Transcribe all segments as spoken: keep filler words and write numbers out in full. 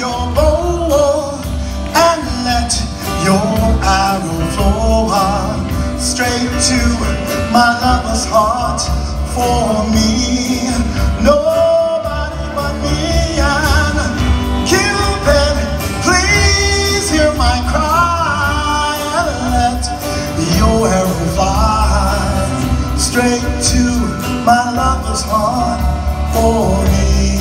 your bow and let your arrow flow straight to my lover's heart. For me, nobody but me. And Cupid, please hear my cry and let your arrow fly straight to my lover's heart. For me.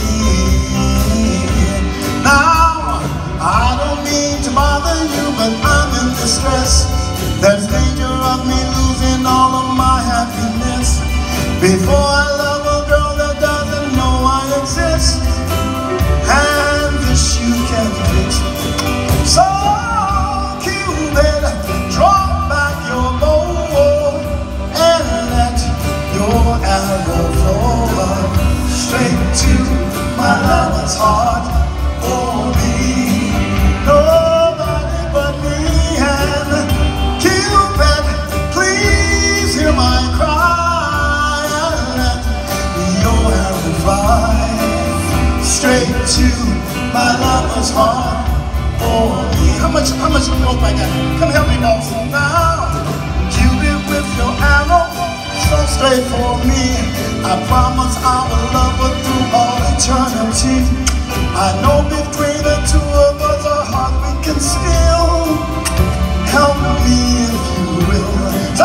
Now, I don't mean to bother you, but I'm in distress. There's danger of me losing all of my happiness before I love a girl that doesn't know I exist, and this you can fix. So Cupid, draw back your bow and let your arrow flow straight to my lover's heart. For me, nobody but me. And Cupid, please hear my cry and let your arrow fly straight to my lover's heart. For me. How much, how much rope I got? Come help me, boss. Now, Cupid, with your arrow so straight for me, I promise I will love her through all eternity. I know between the two of us our heart we can still. Help me if you will. So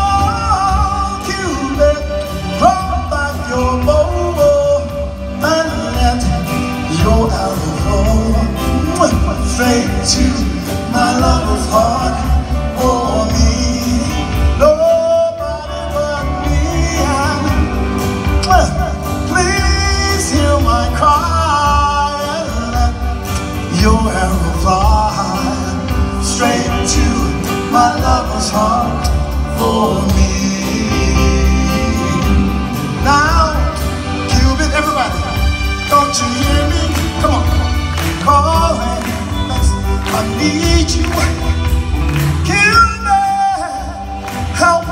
Cupid, draw back your bow and let your arrow flow straight to my lover's heart. For me, nobody but me. And please hear my cry and let your arrow fly straight to my lover's heart. For me. Now, Cupid, everybody, don't you hear me? Come on, calling, I need you. Cupid, help